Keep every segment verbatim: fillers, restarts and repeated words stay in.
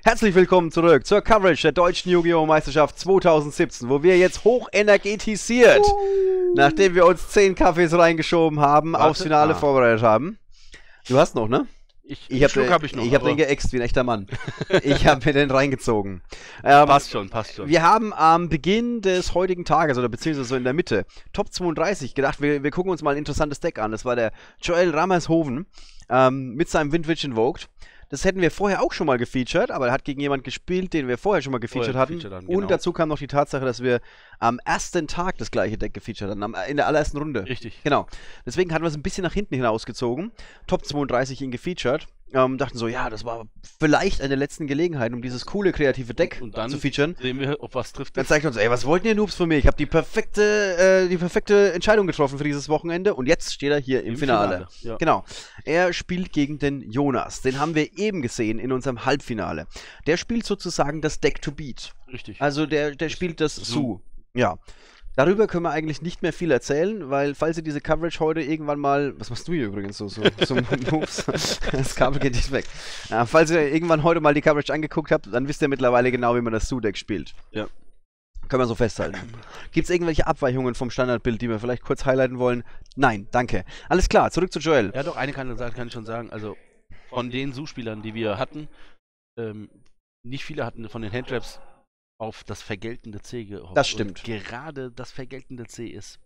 Herzlich willkommen zurück zur Coverage der Deutschen Yu-Gi-Oh! Meisterschaft zweitausendsiebzehn, wo wir jetzt hochenergetisiert, uh. nachdem wir uns zehn Kaffees reingeschoben haben, Warte, aufs Finale ah. vorbereitet haben. Du hast noch, ne? Ich, ich habe hab ich noch. Ich habe den geäxt wie ein echter Mann. Ich habe mir den reingezogen. Ähm, passt schon, passt schon. Wir haben am Beginn des heutigen Tages, oder beziehungsweise so in der Mitte, Top zweiunddreißig gedacht, wir, wir gucken uns mal ein interessantes Deck an. Das war der Joel Rammershoven ähm, mit seinem Windwitch Invoked. Das hätten wir vorher auch schon mal gefeatured, aber er hat gegen jemanden gespielt, den wir vorher schon mal gefeatured vorher hatten. Gefeatured haben, genau. Und dazu kam noch die Tatsache, dass wir am ersten Tag das gleiche Deck gefeatured hatten, am, in der allerersten Runde. Richtig. Genau. Deswegen hatten wir es ein bisschen nach hinten hinausgezogen. Top zweiunddreißig ihn gefeatured. Ähm, dachten so, ja, das war vielleicht eine der letzten Gelegenheiten, um dieses coole, kreative Deck und dann zu featuren. Sehen wir, ob was trifft. Dann zeigt uns, ey, was wollten ihr Noobs von mir? Ich habe die perfekte, äh, die perfekte Entscheidung getroffen für dieses Wochenende und jetzt steht er hier im, im Finale. Finale ja. Genau. Er spielt gegen den Jonas. Den haben wir eben gesehen in unserem Halbfinale. Der spielt sozusagen das Deck to beat. Richtig. Also der, der spielt das Su. Ja. Darüber können wir eigentlich nicht mehr viel erzählen, weil falls ihr diese Coverage heute irgendwann mal... Was machst du hier übrigens so? so, so Moves? Das Kabel geht nicht weg. Ja, falls ihr irgendwann heute mal die Coverage angeguckt habt, dann wisst ihr mittlerweile genau, wie man das Su-Deck spielt. Ja. Können wir so festhalten. Gibt es irgendwelche Abweichungen vom Standardbild, die wir vielleicht kurz highlighten wollen? Nein, danke. Alles klar, zurück zu Joel. Ja doch, eine kann, kann ich schon sagen. Also von den Su-Spielern, die wir hatten, ähm, nicht viele hatten von den Handtraps auf das vergeltende C gehofft. Das stimmt. Und gerade das vergeltende C ist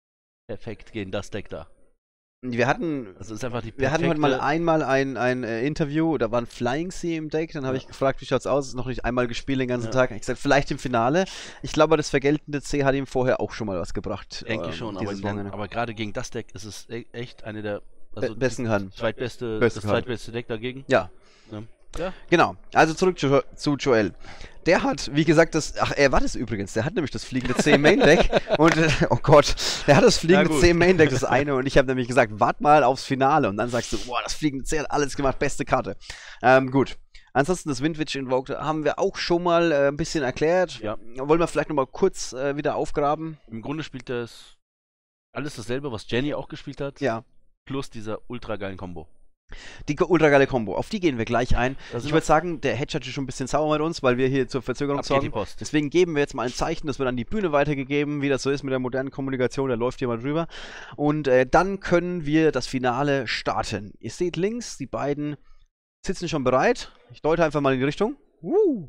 perfekt gegen das Deck da. Wir hatten, das ist einfach die wir hatten heute mal einmal ein, ein äh, Interview, da war ein Flying C im Deck, dann habe ja. ich gefragt, wie schaut's aus, ist noch nicht einmal gespielt den ganzen ja. Tag. Ich gesagt, vielleicht im Finale. Ich glaube, das vergeltende C hat ihm vorher auch schon mal was gebracht. Denke ich schon, aber, aber gerade gegen das Deck ist es e echt eine der also Be besten kann. Zweitbeste, Besten das zweitbeste Deck dagegen. Ja. ja. Ja. Genau, also zurück zu, zu Joel. Der hat, wie gesagt, das, ach, er war das übrigens, der hat nämlich das fliegende C Main Deck und, oh Gott, der hat das fliegende C Main Deck, das eine, und ich habe nämlich gesagt, wart mal aufs Finale und dann sagst du, boah, das fliegende C hat alles gemacht, beste Karte. Ähm, gut. Ansonsten das Windwitch Invoked haben wir auch schon mal äh, ein bisschen erklärt. Ja. Wollen wir vielleicht nochmal kurz äh, wieder aufgraben? Im Grunde spielt das alles dasselbe, was Jenny auch gespielt hat. Ja. Plus dieser ultra geilen Kombo. Die ultra geile Kombo, auf die gehen wir gleich ein. Ich würde sagen, der Hedge ist schon ein bisschen sauer mit uns, weil wir hier zur Verzögerung sorgen. Deswegen geben wir jetzt mal ein Zeichen, das wird an die Bühne weitergegeben, wie das so ist mit der modernen Kommunikation, da läuft jemand drüber. Und äh, dann können wir das Finale starten. Ihr seht links, die beiden sitzen schon bereit. Ich deute einfach mal in die Richtung. Uh.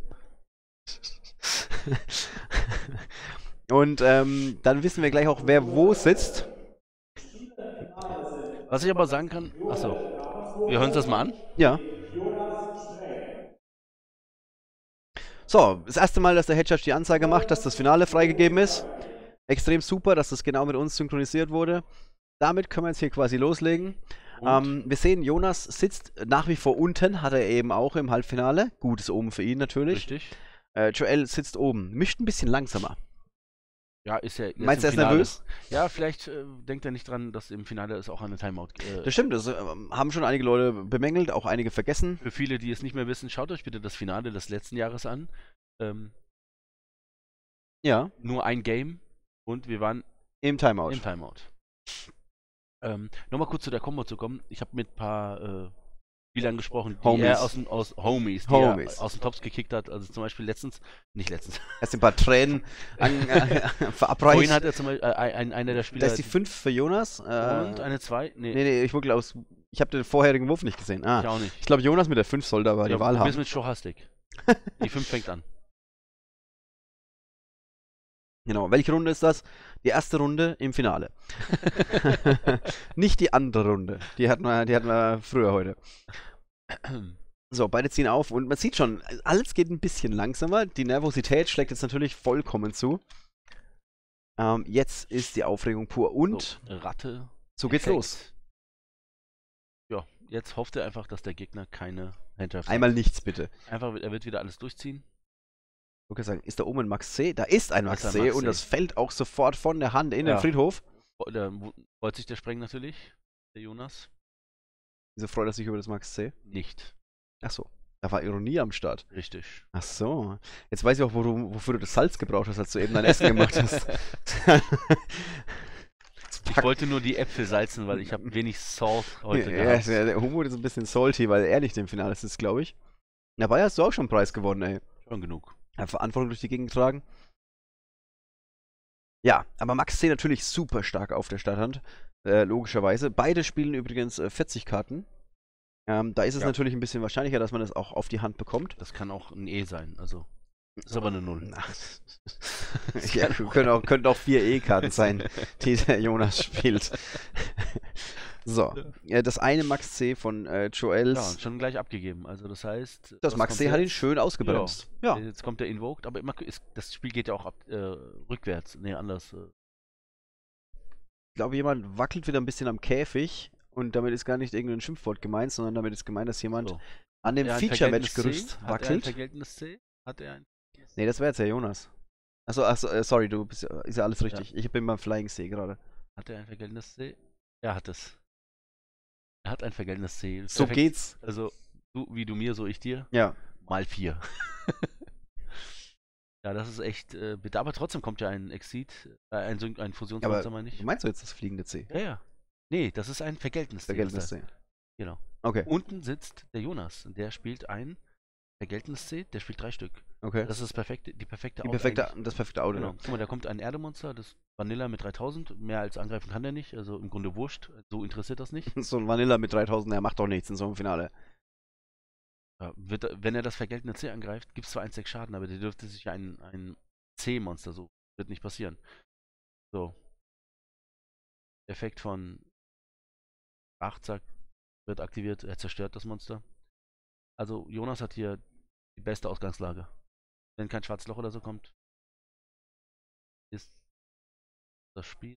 Und ähm, dann wissen wir gleich auch, wer wo sitzt. Was ich aber sagen kann, achso. Wir hören uns das mal an. Ja. So, das erste Mal, dass der Hedgehog die Ansage macht, dass das Finale freigegeben ist. Extrem super, dass das genau mit uns synchronisiert wurde. Damit können wir jetzt hier quasi loslegen. Ähm, wir sehen, Jonas sitzt nach wie vor unten, hat er eben auch im Halbfinale. Gutes oben für ihn natürlich. Richtig. Äh, Joel sitzt oben, mischt ein bisschen langsamer. Ja, ist ja. Meinst du, er ist nervös? Ja, vielleicht äh, denkt er nicht dran, dass im Finale ist auch eine Timeout. Äh, das stimmt, das äh, haben schon einige Leute bemängelt, auch einige vergessen. Für viele, die es nicht mehr wissen, schaut euch bitte das Finale des letzten Jahres an. Ähm, ja. Nur ein Game und wir waren im Timeout. Im Timeout. Ähm, Nochmal kurz zu der Combo zu kommen. Ich habe mit ein paar äh, Spielern gesprochen, die Homies. er aus, aus Homies, die Homies. er aus den Tops gekickt hat. Also zum Beispiel letztens, nicht letztens. Er ist ein paar Tränen an, äh, verabreicht. Vorhin hat er zum Beispiel, äh, ein, einer der Spieler... Da ist die fünf für Jonas. Äh, und eine zwei? Nee, nee, nee ich wollte aus... Ich habe den vorherigen Wurf nicht gesehen. Ah, ich auch nicht. Ich glaube, Jonas mit der fünf soll da aber ja, die Wahl haben. Du bist mit Stochastik. Die fünf fängt an. Genau, welche Runde ist das? Die erste Runde im Finale. Nicht die andere Runde. Die hatten wir, die hatten wir früher heute. So, beide ziehen auf und man sieht schon, alles geht ein bisschen langsamer. Die Nervosität schlägt jetzt natürlich vollkommen zu. Ähm, jetzt ist die Aufregung pur und so, Ratte. So geht's Effekt. los. Ja, jetzt hofft er einfach, dass der Gegner keine Handtraps hat. Einmal nichts, bitte. Einfach, er wird wieder alles durchziehen. Ich würde sagen, ist da oben ein Max C? Da ist ein Max C, Max C und das fällt auch sofort von der Hand in ja. den Friedhof. Da wollte sich der sprengen natürlich, der Jonas. Wieso freut er sich über das Max C? Nicht. Ach so, da war Ironie am Start. Richtig. Ach so, jetzt weiß ich auch, wo du, wofür du das Salz gebraucht hast, als du eben dein Essen gemacht hast. Ich wollte nur die Äpfel salzen, weil ich habe wenig Salt heute ja, gehabt. Ja, der Humor ist ein bisschen salty, weil er nicht im Finale ist, glaube ich. Dabei hast du auch schon einen Preis gewonnen, ey. Schon genug. Ja, Verantwortung durch die Gegend tragen. Ja, aber Max C natürlich super stark auf der Starthand. Äh, logischerweise. Beide spielen übrigens äh, vierzig Karten. Ähm, da ist es ja. natürlich ein bisschen wahrscheinlicher, dass man das auch auf die Hand bekommt. Das kann auch ein E sein, also. Ist aber eine Null. Ja, können auch, könnten auch vier E-Karten sein, die der Jonas spielt. So, ja, das eine Max C von äh, Joels. Ja, schon gleich abgegeben. Also das heißt. Das Max C hat ihn schön ausgebremst. Ja. ja. Jetzt kommt der Invoked, aber immer ist, das Spiel geht ja auch ab, äh, rückwärts. Nee, anders. Äh. Ich glaube, jemand wackelt wieder ein bisschen am Käfig und damit ist gar nicht irgendein Schimpfwort gemeint, sondern damit ist gemeint, dass jemand so. an dem Feature-Match-Gerüst wackelt. Hat er ein vergeltendes C? Hat er ein Nee, das wäre jetzt der Jonas. Achso, achso, äh, sorry, du bist ja, ist ja alles richtig. Ja. Ich bin beim Flying C gerade. Hat er ein vergeltendes C? Er hat es. Er hat ein vergeltendes C. So perfekt. Geht's. Also, du, wie du mir, so ich dir. Ja. Mal vier. Ja, das ist echt äh, bitter. Aber trotzdem kommt ja ein Exceed, äh, ein, ein Fusionsmonster, meine ich. Meinst du jetzt das fliegende C? Ja, ja. Nee, das ist ein vergeltendes C. Vergeltendes C. Genau. Okay. Unten sitzt der Jonas. Der spielt ein vergeltendes C, der spielt drei Stück. Okay. Das ist das perfekte, die perfekte die perfekte, Das perfekte Auto. Genau. Guck mal, da kommt ein Erdemonster, das Vanilla mit dreitausend. Mehr als angreifen kann der nicht, also im Grunde wurscht. So interessiert das nicht. So ein Vanilla mit dreitausend, der macht doch nichts in so einem Finale. Ja, wird, wenn er das vergeltende C angreift, gibt es zwar eins Komma sechs Schaden, aber der dürfte sich ein, ein C-Monster so. Wird nicht passieren. So. Effekt von acht, zack, wird aktiviert, er zerstört das Monster. Also Jonas hat hier die beste Ausgangslage. Wenn kein schwarzes Loch oder so kommt, ist das Spiel.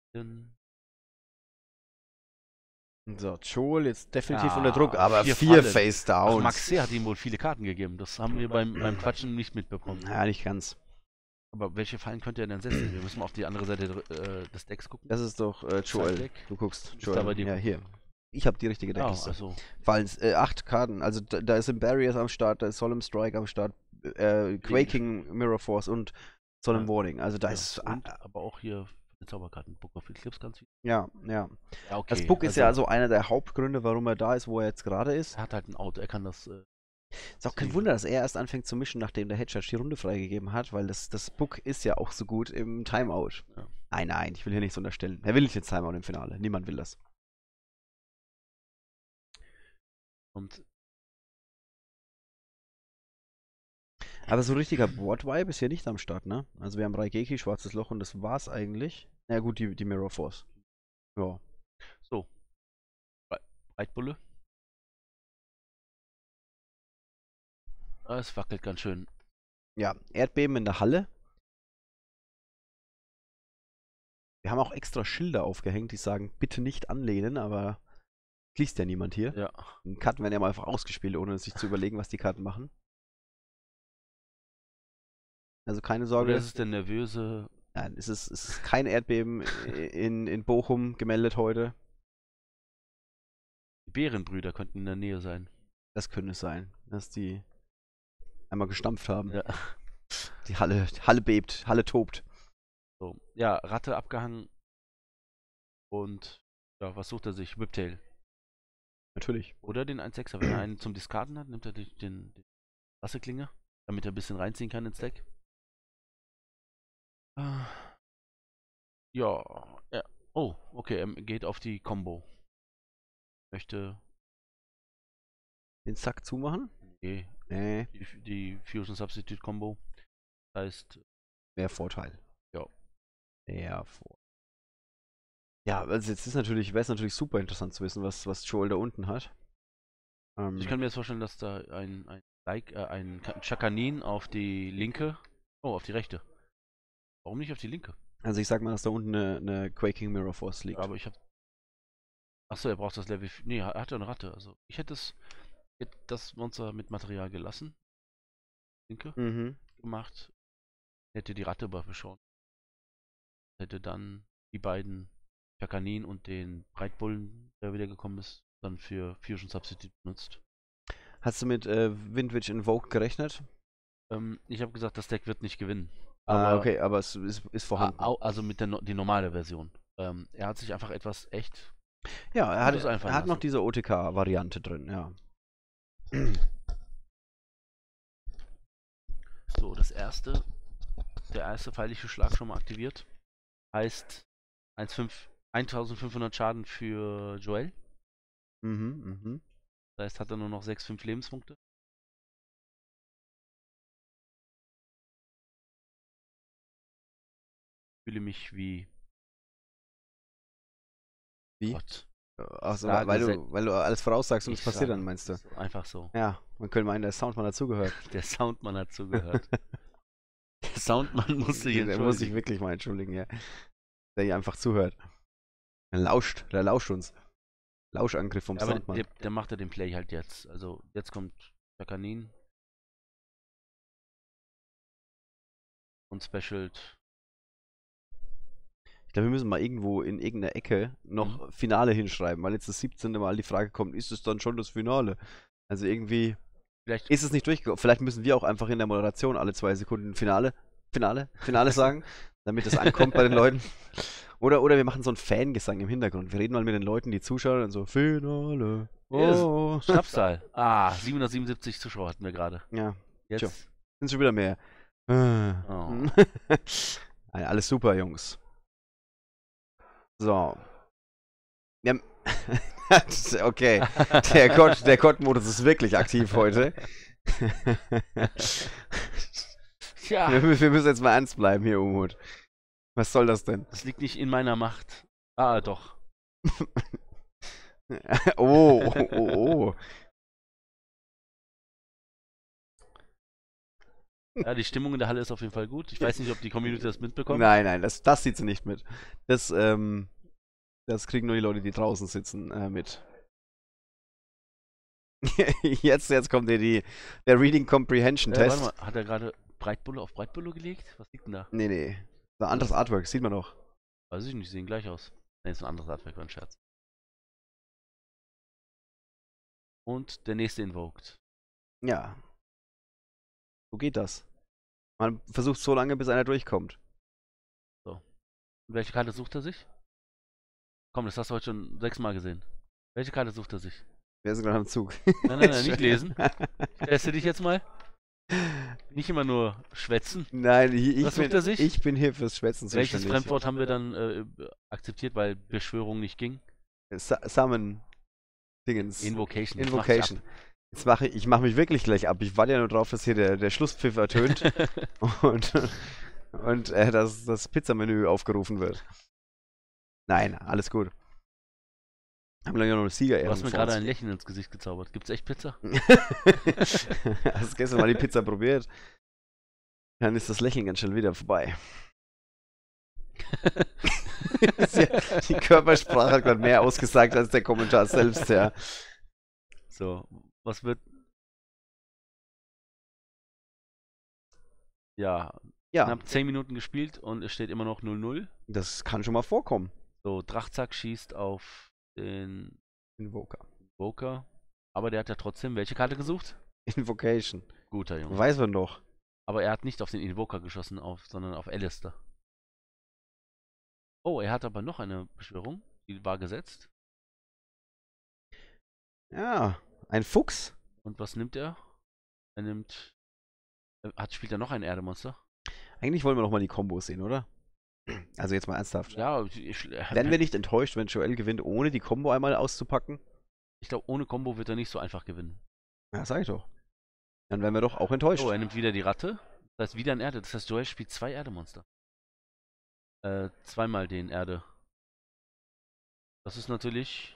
So, Joel jetzt definitiv ja, unter Druck, aber vier, vier Face Downs. Max C hat ihm wohl viele Karten gegeben. Das haben wir beim, beim Quatschen nicht mitbekommen. Ja, nicht ganz. Aber welche Fallen könnte er denn setzen? Wir müssen mal auf die andere Seite äh, des Decks gucken. Das ist doch äh, Joel. Du guckst. Joel. Da bei dir ja, hier. Ich habe die richtige Deckliste. Oh, also. Fallen äh, acht Karten. Also da, da sind Barriers am Start, da ist Solemn Strike am Start, äh, Quaking Mirror Force und Solemn ja. Warning. Also da ja. ist. Und, äh, aber auch hier Zauberkarten, Book of Eclipse ganz viel. Ja, ja. ja okay. Das Book ist also, ja also einer der Hauptgründe, warum er da ist, wo er jetzt gerade ist. Er hat halt ein Auto, er kann das. Äh, ist auch kein Wunder, dass er erst anfängt zu mischen, nachdem der Headshot die Runde freigegeben hat, weil das, das Book ist ja auch so gut im Timeout. Ja. Nein, nein, ich will hier nichts unterstellen. Er will nicht jetzt Timeout im Finale. Niemand will das. Und aber so ein richtiger Board-Vibe ist hier nicht am Start, ne? Also wir haben Raigeki, Schwarzes Loch und das war's eigentlich. Na ja, gut, die, die Mirror Force. Ja. So. Reitbulle. Es wackelt ganz schön. Ja, Erdbeben in der Halle. Wir haben auch extra Schilder aufgehängt, die sagen, bitte nicht anlehnen, aber liest ja niemand hier. Ja. Die Karten werden ja mal einfach ausgespielt, ohne sich zu überlegen, was die Karten machen. Also keine Sorge. Oder ist es der nervöse? Nein, es ist, es ist kein Erdbeben in, in Bochum gemeldet heute. Die Bärenbrüder könnten in der Nähe sein. Das könnte es sein, dass die einmal gestampft haben. Ja. Die Halle, die Halle bebt, Halle tobt. So, ja, Ratte abgehangen. Und ja, was sucht er sich? Whiptail. Natürlich. Oder den eins sechser. Wenn er einen zum Diskarden hat, nimmt er den, den, den Wasserklinge, damit er ein bisschen reinziehen kann ins Deck. Ja, ja. Oh, okay, er geht auf die Combo. Möchte den Sack zumachen? Nee. Nee. Die, die Fusion Substitute Combo. Heißt. Mehr Vorteil. Ja. Mehr Vorteil. Ja, also jetzt ist natürlich, wäre es natürlich super interessant zu wissen, was, was Joel da unten hat. Ähm, ich kann mir jetzt vorstellen, dass da ein, ein, like, äh, ein Chakanin auf die linke. Oh, auf die rechte. Warum nicht auf die linke? Also ich sag mal, dass da unten eine, eine Quaking Mirror Force liegt. Ja, aber ich hab. Achso, er braucht das Level. Nee, er hat ja eine Ratte. Also ich hätte es. Hätte das Monster mit Material gelassen. Linke. Mhm. Gemacht. Hätte die Ratte aber beschaut. Hätte dann die beiden Chakanin und den Breitbullen, der wieder gekommen ist, dann für Fusion Substitute benutzt. Hast du mit äh, Windwitch Invoke gerechnet? Ähm, ich habe gesagt, das Deck wird nicht gewinnen. Aber, ah, okay, aber es ist, ist vorhanden. Also mit der no die normale Version. Ähm, er hat sich einfach etwas echt. Ja, er hat, er hat noch diese O T K-Variante drin, ja. So, das erste, der erste feindliche Schlag schon mal aktiviert. Heißt eintausendfünfhundert Schaden für Joel. Mhm, mhm. Das heißt, hat er nur noch sechs, fünf Lebenspunkte. Ich fühle mich wie... Wie? Gott. Achso, weil du, weil du alles voraussagst und es passiert dann, meinst du? So, einfach so. Ja, man könnte meinen, der Soundmann hat zugehört. Der Soundmann hat zugehört. Der Soundmann musste hier Der muss sich wirklich mal entschuldigen, ja. Der hier einfach zuhört. Der lauscht, der lauscht uns. Lauschangriff vom ja, aber Soundmann. Der, der macht ja den Play halt jetzt. Also jetzt kommt der Kanin. Und specialt. Ich glaube, wir müssen mal irgendwo in irgendeiner Ecke noch mhm. Finale hinschreiben, weil jetzt das siebzehnte Mal die Frage kommt, ist es dann schon das Finale? Also irgendwie Vielleicht ist es nicht durchgekommen. Vielleicht müssen wir auch einfach in der Moderation alle zwei Sekunden Finale, Finale, Finale sagen, damit das ankommt bei den Leuten. Oder, oder wir machen so einen Fangesang im Hintergrund. Wir reden mal mit den Leuten, die zuschauen und so, Finale. Oh. Schnapszahl. Ah, siebenhundertsiebenundsiebzig Zuschauer hatten wir gerade. Ja. Jetzt Tja, sind schon wieder mehr. Oh. Alles super, Jungs. So. Ja, okay. Der Gott, der Gott-Modus ist wirklich aktiv heute. Tja. Wir, wir müssen jetzt mal ernst bleiben hier, Umut. Was soll das denn? Das liegt nicht in meiner Macht. Ah, doch. oh, oh, oh, oh. Ja, die Stimmung in der Halle ist auf jeden Fall gut. Ich weiß nicht, ob die Community das mitbekommt. Nein, nein, das, das sieht sie nicht mit. Das, ähm, das kriegen nur die Leute, die draußen sitzen, äh, mit. jetzt, jetzt kommt der, die, der Reading Comprehension äh, Test. Warte mal, hat er gerade Breitbulle auf Breitbulle gelegt? Was liegt denn da? Nee, nee. Ein anderes Artwork, sieht man noch. Weiß ich nicht, sehen gleich aus. Nee, ist ein anderes Artwork, war ein Scherz. Und der nächste invoked. Ja. So geht das. Man versucht so lange, bis einer durchkommt. So. Und welche Karte sucht er sich? Komm, das hast du heute schon sechsmal gesehen. Welche Karte sucht er sich? Wer ist gerade am Zug? Nein, nein, nein, nicht lesen. Ich teste dich jetzt mal. Nicht immer nur schwätzen. Nein, ich, Was bin, sucht er sich? ich bin hier fürs Schwätzen Welches zuständig. Fremdwort haben wir dann äh, akzeptiert, weil Beschwörung nicht ging? Sa Summon Dingens. Invocation. Invocation. Jetzt mache ich, ich mache mich wirklich gleich ab. Ich warte ja nur drauf, dass hier der, der Schlusspfiff ertönt und, und äh, dass das Pizzamenü aufgerufen wird. Nein, alles gut. Haben wir ja noch eine Siegerehrung. Du hast mir gerade ein Lächeln ins Gesicht gezaubert. Gibt's echt Pizza? Hast du gestern mal die Pizza probiert? Dann ist das Lächeln ganz schnell wieder vorbei. Ja, die Körpersprache hat gerade mehr ausgesagt als der Kommentar selbst, ja. So, was wird... Ja, ja. Knapp zehn Minuten gespielt und es steht immer noch null null. Das kann schon mal vorkommen. So, Drachzack schießt auf den Invoker. Invoker. Aber der hat ja trotzdem welche Karte gesucht? Invocation. Guter Junge. Weiß man doch. Aber er hat nicht auf den Invoker geschossen, auf, sondern auf Alistair. Oh, er hat aber noch eine Beschwörung. Die war gesetzt. Ja, ein Fuchs. Und was nimmt er? Er nimmt... Hat, spielt er noch ein Erdemonster? Eigentlich wollen wir noch mal die Kombos sehen, oder? Also jetzt mal ernsthaft. Ja, ich, Werden wir nicht enttäuscht, wenn Joel gewinnt, ohne die Kombo einmal auszupacken? Ich glaube, ohne Kombo wird er nicht so einfach gewinnen. Ja, sag ich doch. Dann wären wir doch auch enttäuscht. Oh, er nimmt wieder die Ratte. Das heißt, wieder ein Erde. Das heißt, Joel spielt zwei Erdemonster. Äh, zweimal den Erde. Das ist natürlich...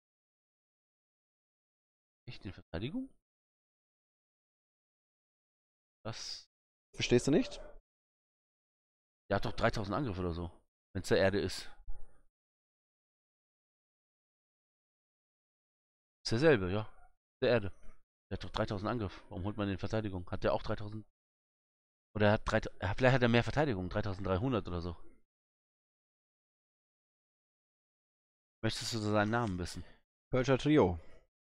Echt in Verteidigung? Das... Verstehst du nicht? Der hat doch dreitausend Angriff oder so. Wenn es der Erde ist. Ist derselbe, ja. Der Erde. Der hat doch dreitausend Angriff. Warum holt man den in Verteidigung? Hat der auch dreitausend? Oder er hat dreitausend, vielleicht hat er mehr Verteidigung. dreitausenddreihundert oder so. Möchtest du seinen Namen wissen? Persia Trio.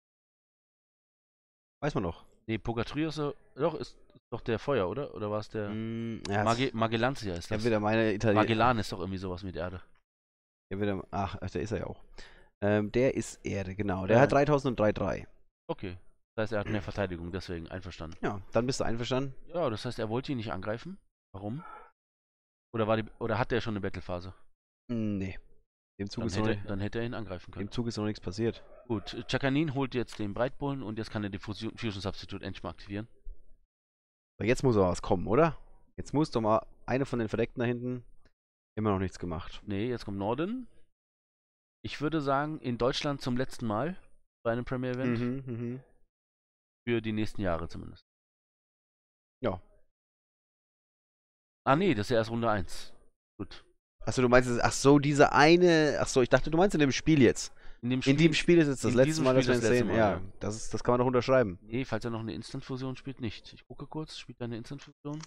Weiß man noch. Nee, Pogatrio ist doch, ist doch der Feuer, oder? Oder war es der... Mm, ja, Mage Magellantia ist das. Ja, wieder meine Italiener. Magellan ist doch irgendwie sowas mit Erde. Ja, wieder... Ach, der ist er ja auch. Ähm, der ist Erde, genau. Der ja. hat dreitausend und drei Komma drei. Okay. Das heißt, er hat mehr Verteidigung, deswegen einverstanden. Ja, dann bist du einverstanden. Ja, das heißt, er wollte ihn nicht angreifen. Warum? Oder war die, oder hat er schon eine Battle-Phase? Nee. Im Zug Dann ist noch hätte, nicht, dann hätte er ihn angreifen können. im Zug ist noch nichts passiert. Gut, Chakanin holt jetzt den Breitbullen und jetzt kann er die Fusion, Fusion Substitute endlich mal aktivieren. Aber jetzt muss aber was kommen, oder? Jetzt muss doch mal eine von den Verdeckten da hinten immer noch nichts gemacht. Nee, jetzt kommt Norden. Ich würde sagen, in Deutschland zum letzten Mal bei einem Premier-Event. Mhm, mhm. Für die nächsten Jahre zumindest. Ja. Ah nee, das ist ja erst Runde eins. Gut. Achso, du meinst, ach so, diese eine, ach so, ich dachte, du meinst in dem Spiel jetzt. In dem Spiel, in dem Spiel ist jetzt das in letzte diesem Mal, dass Spiel wir das ihn letzte sehen. Mal, Ja, ja. das, ist, das kann man doch unterschreiben. Nee, falls er noch eine Instant-Fusion spielt, nicht. Ich gucke kurz, spielt er eine Instant-Fusion?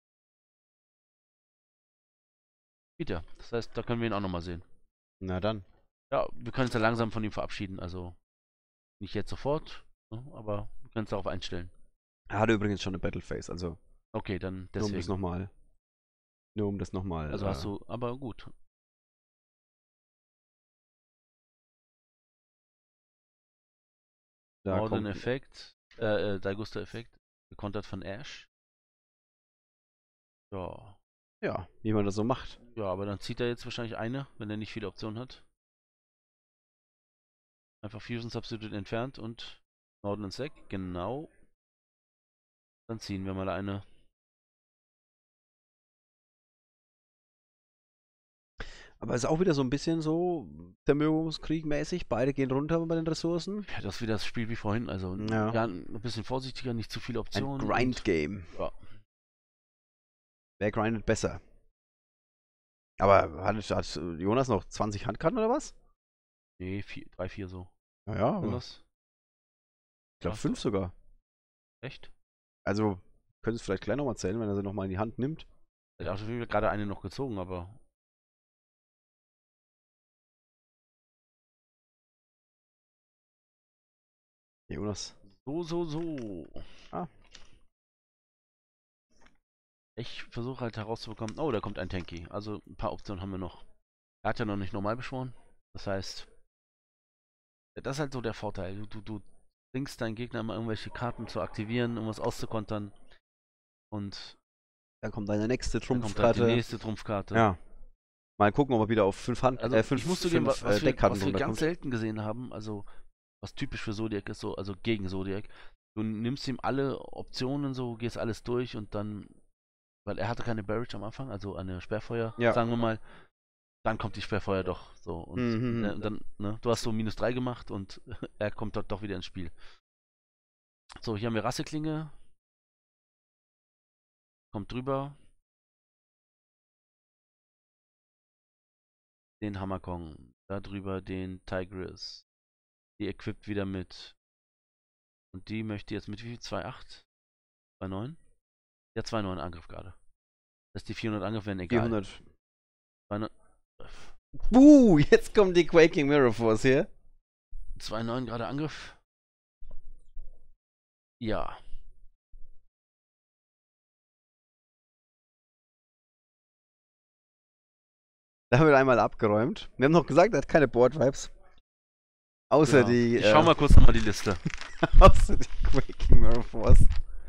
Spielt er. Das heißt, da können wir ihn auch nochmal sehen. Na dann. Ja, wir können uns ja langsam von ihm verabschieden, also nicht jetzt sofort, ne, aber wir können uns darauf einstellen. Er hatte übrigens schon eine Battleface, also Okay, dann nur um deswegen. das nochmal. Nur um das nochmal. Also äh, hast du, aber gut. da kommt- Norden-Effekt, äh, äh, Daigusta-Effekt, gekontert von Ash. Ja. Ja, wie man das so macht. Ja, aber dann zieht er jetzt wahrscheinlich eine, wenn er nicht viele Optionen hat. Einfach Fusion Substitute entfernt und Norden ins Deck, genau. Dann ziehen wir mal eine. Aber es ist auch wieder so ein bisschen so Vermögenskrieg-mäßig. Beide gehen runter bei den Ressourcen. Ja, das ist wieder das Spiel wie vorhin, also Ja. ja, ein bisschen vorsichtiger, nicht zu viele Ein Optionen. Grind-Game. und- Ja. Wer grindet besser? Aber hat, hat Jonas noch zwanzig Handkarten oder was? Nee, vier, drei, vier so. Naja, Sind aber das? ich glaube Ach, fünf sogar. Echt? Also, könntest du vielleicht gleich nochmal zählen, wenn er sie nochmal in die Hand nimmt. Ich habe gerade eine noch gezogen, aber. Jonas. So, so, so. Ah. Ich versuche halt herauszubekommen. Oh, da kommt ein Tanky. Also ein paar Optionen haben wir noch. Er hat ja noch nicht normal beschworen. Das heißt, das ist halt so der Vorteil. Du, du, du zwingst deinen Gegner immer irgendwelche Karten zu aktivieren, irgendwas auszukontern. Und Da kommt deine nächste dann kommt halt Trumpfkarte. die nächste Trumpfkarte. Ja. Mal gucken, ob er wieder auf fünf Hand, Also äh, fünf, ich muss zugeben, fünf was, was äh, wir, Deckkarten was wir ganz runterkommt. selten gesehen haben, also was typisch für Zodiac ist, so, also gegen Zodiac. Du nimmst ihm alle Optionen so, gehst alles durch und dann, weil er hatte keine Barrage am Anfang, also eine Sperrfeuer, Ja. sagen wir mal, dann kommt die Sperrfeuer doch so und Mhm. äh, dann, ne, du hast so minus drei gemacht und er kommt dort doch wieder ins Spiel. So, hier haben wir Rasseklinge. Kommt drüber. Den Hammerkong. Da drüber den Tigris. Die equipped wieder mit. Und die möchte jetzt mit wie viel? zwei Komma acht? zwei Komma neun? Ja, zwei Komma neun Angriff gerade. Dass die vierhundert Angriff werden egal. vierhundert. zwei Komma neun Buh, jetzt kommt die Quaking Mirror Force hier. zwei Komma neun gerade Angriff. Ja. Da wird einmal abgeräumt. Wir haben noch gesagt, er hat keine Board-Vibes. Außer Ja. die. Ich äh, schau mal kurz nochmal die Liste. außer die Quaking Mirror Force.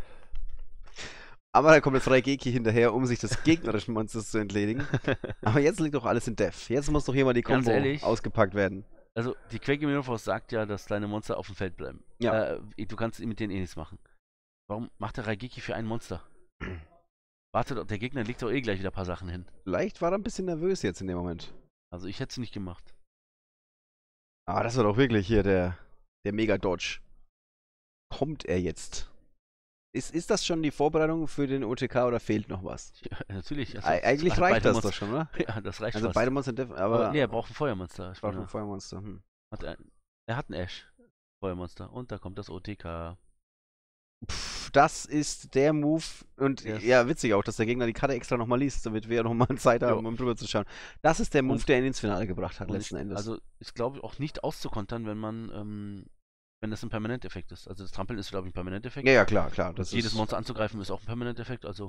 Aber da kommt jetzt Raigeki hinterher, um sich des gegnerischen Monsters zu entledigen. Aber jetzt liegt doch alles in Death. Jetzt muss doch hier mal die Ganz Combo ehrlich? ausgepackt werden. Also, die Quaking Mirror Force sagt ja, dass deine Monster auf dem Feld bleiben. Ja. Äh, du kannst mit denen eh nichts machen. Warum macht der Raigeki für ein Monster? Warte doch, der Gegner legt doch eh gleich wieder ein paar Sachen hin. Vielleicht war er ein bisschen nervös jetzt in dem Moment. Also, ich hätte es nicht gemacht. Aber das war doch wirklich hier der, der Mega-Dodge. Kommt er jetzt? Ist, ist das schon die Vorbereitung für den O T K oder fehlt noch was? Ja, natürlich. Also, Eig- Eigentlich beide reicht das Monster- doch schon, oder? Ja, das reicht Also fast. beide Monster Death, aber, aber nee, er braucht ein Feuermonster. Ich braucht meine, ein Feuermonster. Hm. hat er, er hat einen Ash. Feuermonster. Und da kommt das O T K. Pff, das ist der Move und Yes. ja, witzig auch, dass der Gegner die Karte extra nochmal liest, damit wir nochmal Zeit haben, Jo. um drüber zu schauen. Das ist der Move, Und- der ihn ins Finale gebracht hat, Und letzten ich, Endes. Also, ist glaube ich auch nicht auszukontern, wenn man, ähm, wenn das ein Permanenteffekt ist. Also, das Trampeln ist, glaube ich, ein Permanenteffekt. ja, ja, klar, klar. Das Jedes ist, Monster anzugreifen ist auch ein Permanenteffekt. Also,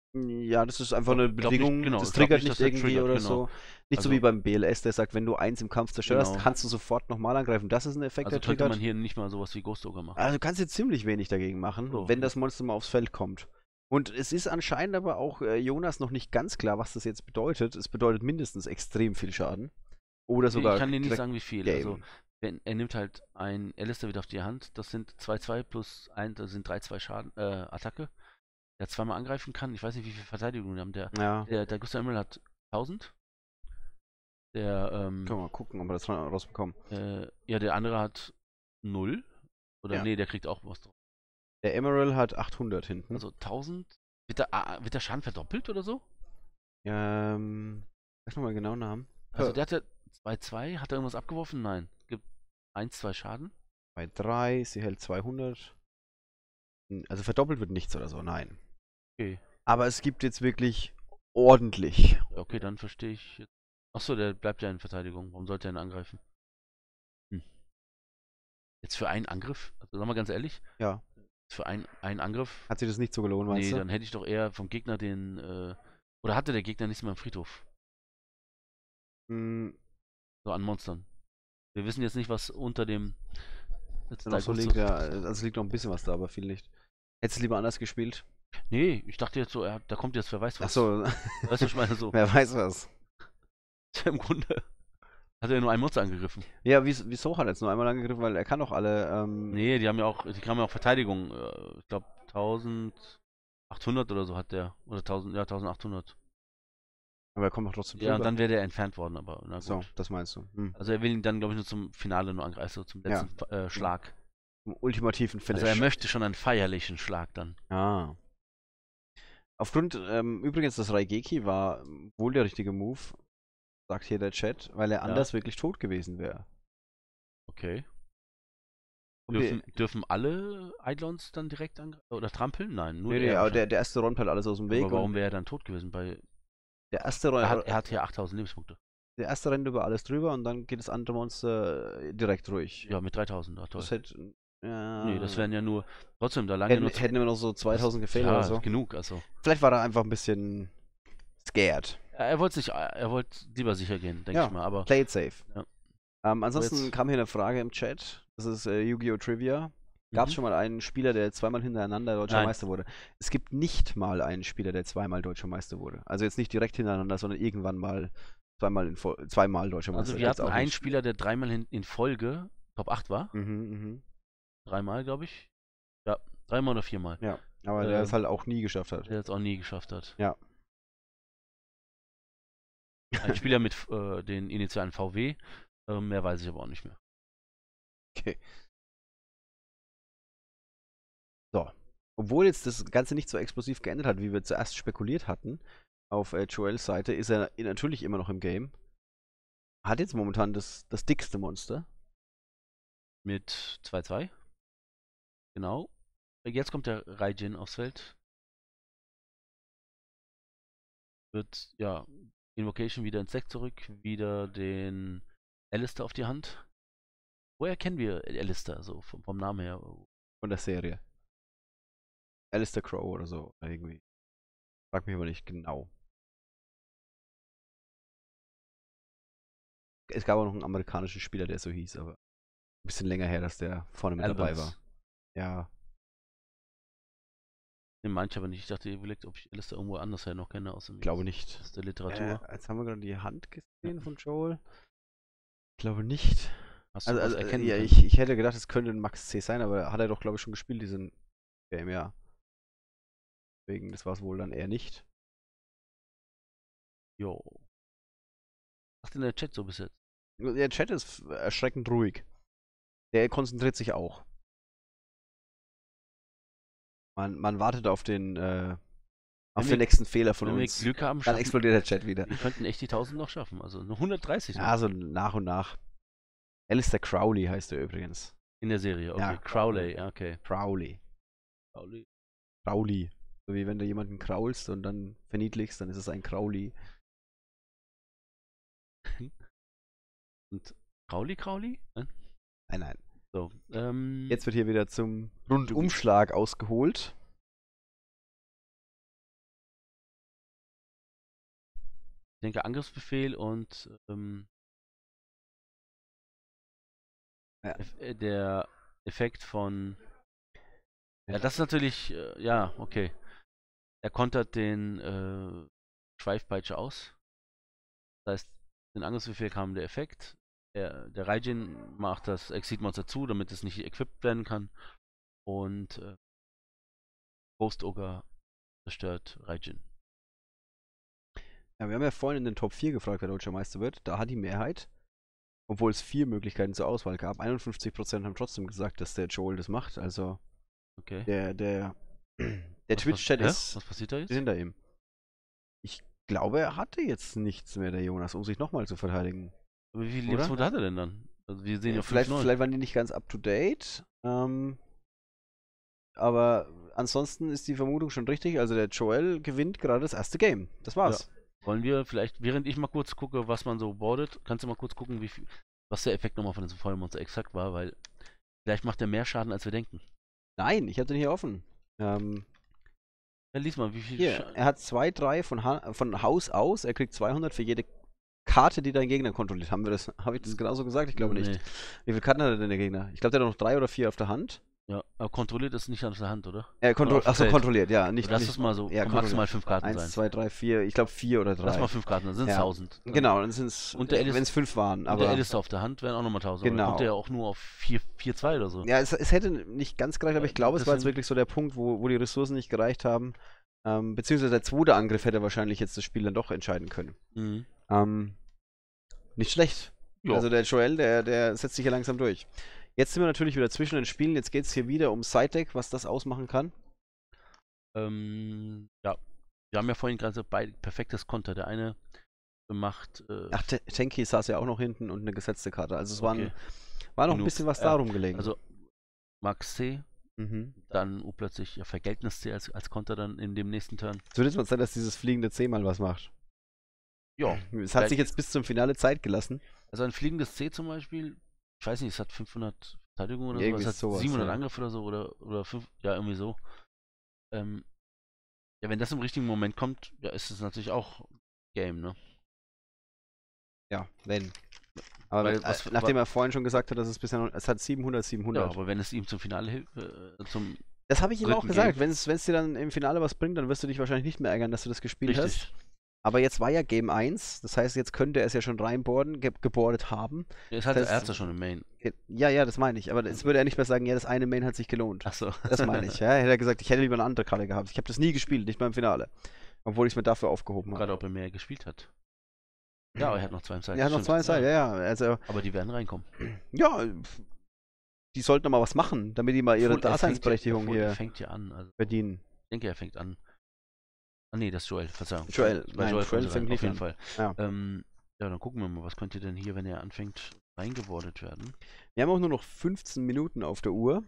Ja, das ist einfach eine Glaub nicht, Bedingung, genau, das ich glaub triggert nicht, nicht dass der irgendwie triggert, oder genau. so. Nicht so Also- wie beim B L S, der sagt, wenn du eins im Kampf zerstörst, Genau. kannst du sofort nochmal angreifen. Das ist ein Effekt, Also der könnte triggert. man hier nicht mal sowas wie Ghost Ogre machen. Also du kannst jetzt ziemlich wenig dagegen machen, So, wenn ja. das Monster mal aufs Feld kommt. Und es ist anscheinend aber auch äh, Jonas noch nicht ganz klar, was das jetzt bedeutet. Es bedeutet mindestens extrem viel Schaden. Oder sogar. Ich kann dir nicht direkt sagen, wie viel. Game. Also, wenn, er nimmt halt ein Alistair wieder auf die Hand. Das sind zwei zwei plus eins, das sind drei zwei Schaden, äh, Attacke. Der zweimal angreifen kann. Ich weiß nicht, wie viel Verteidigung wir haben. Der, Ja. der, der Gustav Emerald hat tausend. Der, ähm. Können wir mal gucken, ob wir das rausbekommen. Äh, ja, der andere hat null. Oder Ja. nee, der kriegt auch was drauf. Der Emerald hat achthundert hinten. Also tausend. Wird der, ah, wird der Schaden verdoppelt oder so? Ähm. Sag nochmal genau Namen. Also der hatte zwei zwei. Hat er irgendwas abgeworfen? Nein. Gibt eins zwei Schaden. Bei drei, sie hält zweihundert. Also verdoppelt wird nichts oder so, nein. Okay. Aber es gibt jetzt wirklich ordentlich. Okay, dann verstehe ich. Achso, der bleibt ja in Verteidigung. Warum sollte er ihn angreifen? Hm. Jetzt für einen Angriff? Also, sagen wir ganz ehrlich. Ja. Für ein, einen Angriff. Hat sich das nicht so gelohnt, meinst Nee, du? dann hätte ich doch eher vom Gegner den. Äh, oder hatte der Gegner nichts mehr im Friedhof? Hm, So an Monstern. Wir wissen jetzt nicht, was unter dem. Jetzt noch so liegt, ja, also es liegt noch ein bisschen was da, aber viel nicht. Hättest du lieber anders gespielt? Nee, ich dachte jetzt so, er, da kommt jetzt, wer weiß was. Achso. Weißt du, ich meine so. Wer weiß was. Im Grunde hat er nur ein Monster angegriffen. Ja, wieso, wieso hat er jetzt nur einmal angegriffen? Weil er kann doch alle. Ähm, Nee, die haben ja auch, die haben ja auch Verteidigung. äh, Ich glaube eintausendachthundert oder so hat der. Oder tausend, ja, eintausendachthundert. Aber er kommt doch trotzdem Ja, und drüber. dann wäre der entfernt worden, aber na gut. So, das meinst du. Hm. Also er will ihn dann, glaube ich, nur zum Finale nur angreifen, also zum letzten äh, Schlag. Zum ultimativen Finish. Also er möchte schon einen feierlichen Schlag dann. Ah. Aufgrund, ähm, übrigens, das Raigeki war wohl der richtige Move, sagt hier der Chat, weil er anders wirklich tot gewesen wäre. Okay. Und Dürfen, dürfen alle Eidolons dann direkt angreifen? Oder trampeln? Nein, nur Nee, nee, er aber der, der erste räumt halt alles aus dem Weg. Aber warum wäre er dann tot gewesen? Bei der erste er, hat, räumt, er hat hier achttausend Lebenspunkte. der erste rennt über alles drüber und dann geht das andere Monster äh, direkt ruhig. Ja, mit dreitausend. Ach, toll. Das hätte, ja, Nee, das wären ja nur. Trotzdem, da lagen hätten, ja nur. hätten immer noch so zweitausend gefehlt ja, oder so. genug, also. Vielleicht war er einfach ein bisschen scared. Ja, er wollte sich, er wollte lieber sicher gehen, denke Ja, ich mal. Aber play it safe. Ja. Ähm, ansonsten jetzt- kam hier eine Frage im Chat. Das ist äh, Yu-Gi-Oh! Trivia. Gab es Mhm. schon mal einen Spieler, der zweimal hintereinander deutscher Nein. Meister wurde? Es gibt nicht mal einen Spieler, der zweimal deutscher Meister wurde. Also jetzt nicht direkt hintereinander, sondern irgendwann mal zweimal, in Fol zweimal deutscher Meister. Also wir Gibt's hatten auch einen nicht. Spieler, der dreimal in, in Folge Top acht war. Mhm, mhm. Dreimal, glaube ich. Ja, dreimal oder viermal. Ja, aber der Ähm, es halt auch nie geschafft hat. Der es auch nie geschafft hat. Ja. Ein Spieler mit äh, den Initialen V W. Äh, mehr weiß ich aber auch nicht mehr. Okay. So. Obwohl jetzt das Ganze nicht so explosiv geändert hat, wie wir zuerst spekuliert hatten, auf äh, Joels Seite, ist er natürlich immer noch im Game. Hat jetzt momentan das, das dickste Monster. Mit zwei zwei. Genau. Jetzt kommt der Raijin aufs Feld. Wird, ja, Invocation wieder ins Deck zurück. Wieder den Alistair auf die Hand. Woher kennen wir Alistair, so vom, vom Namen her? Von der Serie. Alistair Crow oder so. Irgendwie. Frag mich aber nicht genau. Es gab auch noch einen amerikanischen Spieler, der so hieß, aber ein bisschen länger her, dass der vorne mit dabei war. Albans. Ja. Den meinte ich aber nicht. Ich dachte, ihr überlegt, ob ich Alistair irgendwo anders her noch kenne, aus Ich glaube nicht. aus der Literatur. Äh, jetzt haben wir gerade die Hand gesehen von Joel. Ich glaube nicht. Hast du Also, was also erkennen ja, können? ich, ich hätte gedacht, es könnte ein Max C sein, aber hat er doch, glaube ich, schon gespielt, diesen Game, ja. Deswegen, das war es wohl dann eher nicht. Jo. Was macht denn der Chat so bis jetzt? Der Chat ist erschreckend ruhig. Der konzentriert sich auch. Man, man wartet auf den, äh, auf Wenn den wir- nächsten Fehler von Wenn wir uns. Glück haben, Dann schaffen, explodiert der Chat wieder. wir könnten echt die tausend noch schaffen. Also nur hundertdreißig noch Ja, so nach und nach. Alistair Crowley heißt er übrigens. in der Serie. Okay, Ja. Crowley, ja, okay. Crowley. Crowley. Crowley. So wie wenn du jemanden kraulst und dann verniedlichst, dann ist es ein Crowley. Und Crowley, Crowley? Nein? Nein, nein. So, ähm, Jetzt wird hier wieder zum Rundumschlag ausgeholt. Ich denke Angriffsbefehl und ähm, ja. Eff der Effekt von... Ja, das ist natürlich... Äh, ja, okay. Er kontert den äh, Schweifpeitsche aus. Das heißt, den Angriffsbefehl kam der Effekt. Der, der Raijin macht das Exit-Monster zu, damit es nicht equipped werden kann. Und äh, Ghost Ogre zerstört Raijin. Ja, wir haben ja vorhin in den Top vier gefragt, wer Deutscher Meister wird. Da hat die Mehrheit, obwohl es vier Möglichkeiten zur Auswahl gab, einundfünfzig Prozent haben trotzdem gesagt, dass der Joel das macht. Also okay. der, der, der Twitch-Chat ist was passiert da jetzt? hinter ihm. Ich glaube, er hatte jetzt nichts mehr, der Jonas, um sich nochmal zu verteidigen. Aber wie viele Lebenspunkte hat er denn dann? Also wir sehen ja, ja vielleicht, vielleicht waren die nicht ganz up to date. Ähm, aber ansonsten ist die Vermutung schon richtig. Also der Joel gewinnt gerade das erste Game. Das war's. Ja. Wollen wir vielleicht, während ich mal kurz gucke, was man so boardet, kannst du mal kurz gucken, wie viel, was der Effekt nochmal von diesem Feuermonster exakt war, weil vielleicht macht er mehr Schaden, als wir denken. Nein, ich habe den hier offen. Ähm, ja, lies mal, wie viel hier, er hat zwei, drei von, ha von Haus aus. Er kriegt zweihundert für jede Karte, die dein Gegner kontrolliert. Haben wir das, habe ich das genauso gesagt? Ich glaube nee. nicht. Wie viele Karten hat er denn, der Gegner? Ich glaube, der hat noch drei oder vier auf der Hand. Ja, aber kontrolliert ist nicht auf der Hand, oder? Äh, kontro Achso, kontrolliert, ja. Nicht, Lass nicht, es mal so, ja, maximal fünf Karten eins, sein. eins, zwei, drei, vier, ich glaube vier oder drei. Lass mal fünf Karten, dann sind es ja. tausend. Genau, dann sind es, wenn es fünf waren. Und aber der Alistair auf der Hand wären auch nochmal tausend. Genau. Dann kommt der ja auch nur auf vier zwei oder so. Ja, es, es hätte nicht ganz gereicht, aber ich glaube, es war jetzt Deswegen- wirklich so der Punkt, wo, wo die Ressourcen nicht gereicht haben. Ähm, beziehungsweise der zweite Angriff hätte wahrscheinlich jetzt das Spiel dann doch entscheiden können. Mhm. Ähm, nicht schlecht. Ja. Also der Joel, der, der setzt sich hier langsam durch. Jetzt sind wir natürlich wieder zwischen den Spielen. Jetzt geht es hier wieder um Side-Deck, was das ausmachen kann. Ähm, ja. Wir haben ja vorhin gerade beide perfektes Konter. Der eine macht. Äh, Ach, T- Tenki saß ja auch noch hinten und eine gesetzte Karte. Also es okay. waren, war noch Genug. ein bisschen was Ja, darum gelegen. Also Max C, mhm. dann U plötzlich ja, Vergeltnis C als, als Konter dann in dem nächsten Turn. Es wird jetzt mal Zeit, dass dieses fliegende C mal was macht. Ja. Es hat sich jetzt bis zum Finale Zeit gelassen. Also ein fliegendes C zum Beispiel, ich weiß nicht, es hat fünfhundert Verteidigung oder Irgendwie so, es hat sowas, siebenhundert ja. Angriff oder so, oder, oder fünf, ja, irgendwie so. Ähm, ja, wenn das im richtigen Moment kommt, ja, ist es natürlich auch Game, ne? Ja, wenn. Aber Weil, wenn, was- äh, nachdem er vorhin schon gesagt hat, dass es bisher noch, es hat siebenhundert, Ja, siebenhundert. aber wenn es ihm zum Finale hilft, äh, zum Das habe ich ihm auch dritten gesagt. Game. Wenn es dir dann im Finale was bringt, dann wirst du dich wahrscheinlich nicht mehr ärgern, dass du das gespielt hast. richtig. Aber jetzt war ja Game eins, das heißt, jetzt könnte er es ja schon reinboarden, ge gebordet haben. Ja, es hat Das der heißt- Ärzte schon im Main. Ja, ja, das meine ich. Aber jetzt würde er nicht mehr sagen, ja, das eine Main hat sich gelohnt. Achso. Das meine ich. Ja, hätte er gesagt, ich hätte lieber eine andere Karte gehabt. Ich habe das nie gespielt, nicht mal im Finale. Obwohl ich es mir dafür aufgehoben habe. Gerade ob er mehr gespielt hat. Ja, aber er hat noch zwei im Seite. Er hat noch zwei Seiten, ja, ja. Also, Aber die werden reinkommen. ja, die sollten doch mal was machen, damit die mal ihre Obwohl, er fängt Daseinsberechtigung ja, obwohl, Er hier fängt ja an. Also, ich verdienen. denke, er fängt an. Ah, nee, das ist Joel, Verzeihung. Joel, Bei nein, Joel, Joel kommt er fängt rein, nicht auf jeden an. Fall. Ja. Ähm, ja, dann gucken wir mal, was könnte denn hier, wenn er anfängt, reingebordet werden? Wir haben auch nur noch fünfzehn Minuten auf der Uhr.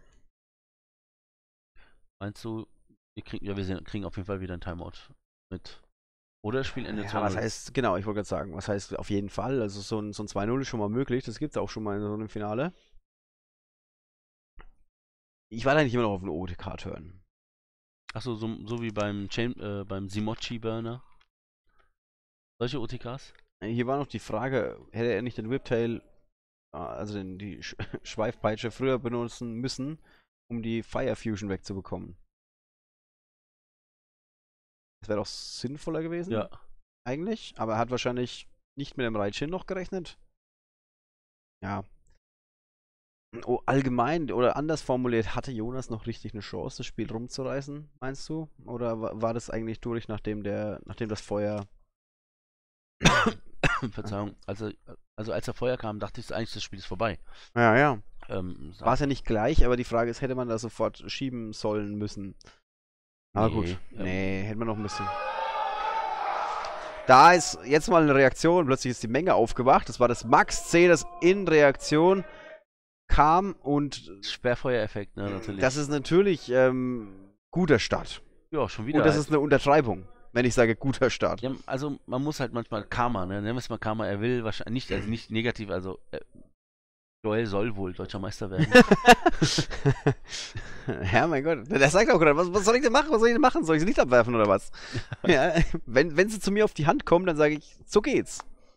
Meinst du, wir kriegen, ja, wir sehen, kriegen auf jeden Fall wieder ein Timeout mit. Oder das Spiel endet Ja, was heißt, genau, ich wollte gerade sagen, was heißt auf jeden Fall, also so ein, so ein zwei null ist schon mal möglich, das gibt es auch schon mal in so einem Finale. Ich war da nicht immer noch auf den O T K-Turn. Achso, so, so wie beim, Chain, äh, beim Simochi-Burner. Solche O T Ks? Hier war noch die Frage, hätte er nicht den Whiptail, äh, also den, die Sch Schweifpeitsche früher benutzen müssen, um die Fire Fusion wegzubekommen. Das wäre doch sinnvoller gewesen, Ja. eigentlich, aber er hat wahrscheinlich nicht mit dem Raijin noch gerechnet. Ja. Oh, allgemein oder anders formuliert, hatte Jonas noch richtig eine Chance, das Spiel rumzureißen, meinst du? Oder wa war das eigentlich durch, nachdem der, nachdem das Feuer. Verzeihung, also, also als er Feuer kam, dachte ich eigentlich, das Spiel ist vorbei. Ja, ja. Ähm, War es ja nicht gleich, aber die Frage ist, hätte man da sofort schieben sollen müssen? Aber Nee, gut. ähm, Nee, hätte man noch ein bisschen. Da ist jetzt mal eine Reaktion. Plötzlich ist die Menge aufgewacht. Das war das Max C, das in Reaktion kam. Und Sperrfeuereffekt, ne, natürlich. das ist natürlich ähm, guter Start. ja, schon wieder. Und das halt. ist eine Untertreibung, wenn ich sage guter Start. Ja, also man muss halt manchmal Karma, ne? Nennen wir es mal Karma, er will wahrscheinlich nicht, also nicht negativ, also er, Joel soll wohl deutscher Meister werden. Ja, mein Gott. Der sagt auch gerade, was, was soll ich denn machen? Was soll ich denn machen? Soll ich sie nicht abwerfen oder was? Ja, wenn, wenn sie zu mir auf die Hand kommen, dann sage ich, so geht's.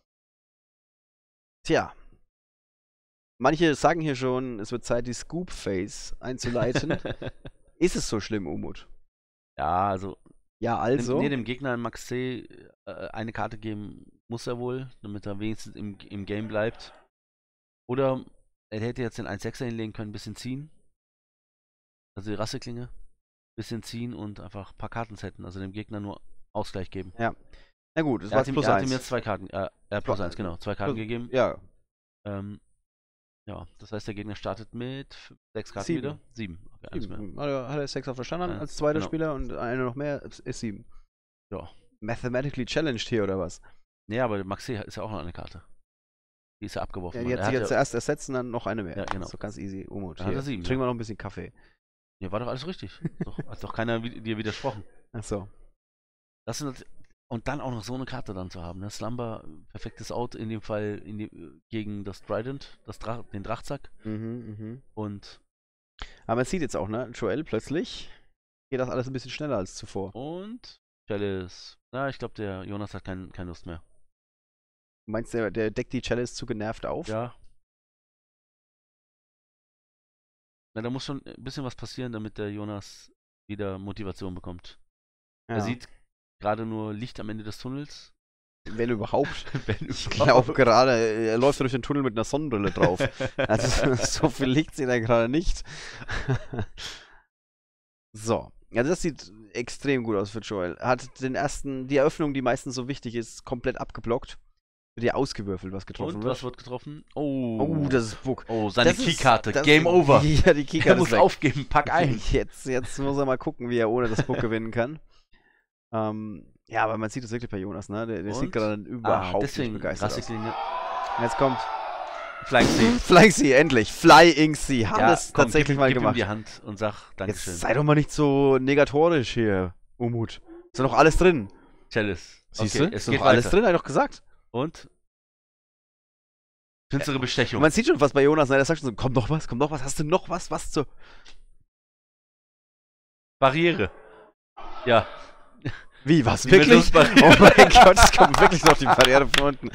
Tja. Manche sagen hier schon, es wird Zeit, die Scoop-Phase einzuleiten. Ist es so schlimm, Umut? Ja, also. Ja, also. Nee, dem Gegner in Max C äh, eine Karte geben muss er wohl, damit er wenigstens im, im Game bleibt. Oder er hätte jetzt den eins sechser hinlegen können, ein bisschen ziehen. Also die Rasseklinge. Ein bisschen ziehen und einfach ein paar Karten setten. Also dem Gegner nur Ausgleich geben. Ja. Na gut, es er war hat ihm, plus er eins. hat ihm jetzt zwei Karten, äh, äh plus eins, genau, zwei Karten plus, gegeben. Ja. Ähm, ja, das heißt, der Gegner startet mit sechs Karten sieben. wieder. Sieben. Okay, sieben. Also hat er sechs auf der Standard ja, als zweiter genau. Spieler und einer noch mehr ist, ist sieben. Ja. Mathematically challenged hier, oder was? Nee, aber Max C ist ja auch noch eine Karte. Die ist ja abgeworfen. Ja, die hat sich jetzt zuerst ersetzt und dann noch eine mehr. Ja, genau. So ganz easy. Umut. Da hat er sieben. Trinken wir ja. noch ein bisschen Kaffee. Ja, war doch alles richtig. doch, hat doch keiner dir widersprochen. Ach so. Das sind, und dann auch noch so eine Karte dann zu haben. Ne? Slumber, perfektes Out in dem Fall in die, gegen das Trident, das Drach, den Drachzack. Mhm, mhm. Und. Aber man sieht jetzt auch, ne? Joel plötzlich geht das alles ein bisschen schneller als zuvor. Und Chalice. Na, ich glaube, der Jonas hat kein, keine Lust mehr. Du meinst, der, der deckt die Chalice zu genervt auf? Ja. Na, da muss schon ein bisschen was passieren, damit der Jonas wieder Motivation bekommt. Ja. Er sieht gerade nur Licht am Ende des Tunnels. Wenn überhaupt. Wenn ich glaube gerade, er läuft durch den Tunnel mit einer Sonnenbrille drauf. Also so viel Licht sieht er gerade nicht. So. Also das sieht extrem gut aus für Joel. Er hat den ersten, die Eröffnung, die meistens so wichtig ist, komplett abgeblockt. Wird ja ausgewürfelt, was getroffen Und wird. was wird getroffen? Oh. Oh, das ist Book. Oh, seine das Keykarte. Ist, Game ist, over. Ja, die Keykarte er muss weg. aufgeben. Pack ein. Jetzt, jetzt muss er mal gucken, wie er ohne das Book gewinnen kann. Ähm, ja, aber man sieht es wirklich bei Jonas, ne? Der, der sieht gerade überhaupt ah, nicht begeistert aus. Jetzt kommt Flying Sea. Flying Sea, endlich. Flying Sea. Haben ja, das komm, tatsächlich gib, mal gib gemacht. Ihm die Hand und sag Dankeschön. Jetzt sei doch mal nicht so negatorisch hier, Umut. Ist doch noch alles drin. Chalice. Siehst okay, du? Es ist geht noch alles weiter. drin, hab ich doch gesagt. Und? Finstere Bestechung. Man sieht schon was bei Jonas, ne? Der sagt schon so, komm noch was, komm noch was, hast du noch was, was zu... Barriere. Ja. Wie, was, wirklich? Oh mein Gott, es kommt wirklich noch die Barriere von unten.